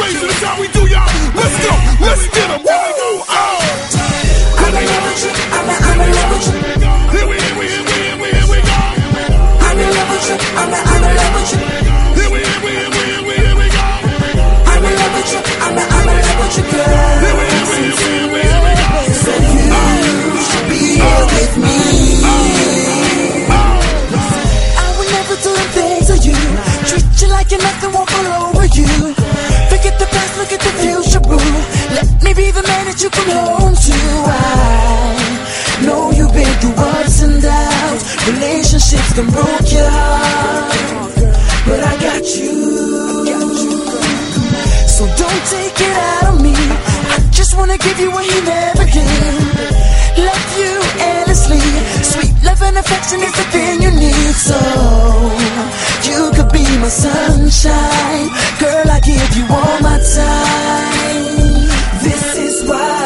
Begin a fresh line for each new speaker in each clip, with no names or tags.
blazing. That's how we do, y'all. Let's go. Let's get them. Here we go. Oh.
I'm in love with you. I'm in love with you.
Here we go.
I'm in love with you. I'm in love with you.
Here we go.
I'm in love with you. I'm in love with you, girl.
Here we go.
Said you should be here with me. I would never do a thing to you. Treat you like you're nothing, walk all over you. Forget the past, look at the future, boo. Let me be the man that you come home to. I know you've been through ups and downs. Relationships can break your heart, but I got you. So don't take it out on me. I just wanna give you what he never gave. Love you endlessly. Sweet love and affection is the thing you need. So you could be my sunshine. Girl, I give you all my time. This is why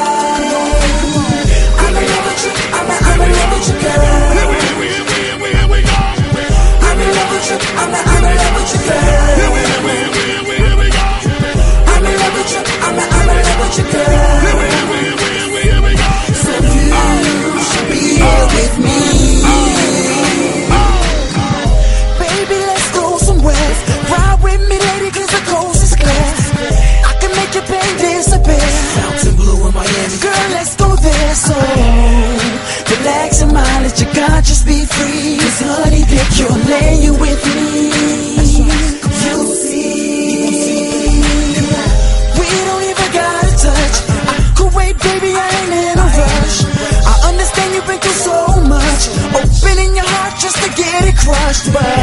I'm in love with you. I'm in love with you, girl.
Here we go.
I'm in love with you. I'm in love with you, girl.
Here we go.
I'm in love with you. I'm in love with you, girl.
Here we go.
So you should be here with me. Baby, let's go somewhere. Ride with me, lady, cause the coast is clear. I can make your pain disappear. Mountain blue in Miami. Girl, let's go there. So relax your mind, let your conscience be free. Cause honey, dip, you'll lay you with me. You'll see. We don't even gotta touch. I could wait, baby, I ain't in a rush. I understand you've been through so much. Opening your heart just to get it crushed, but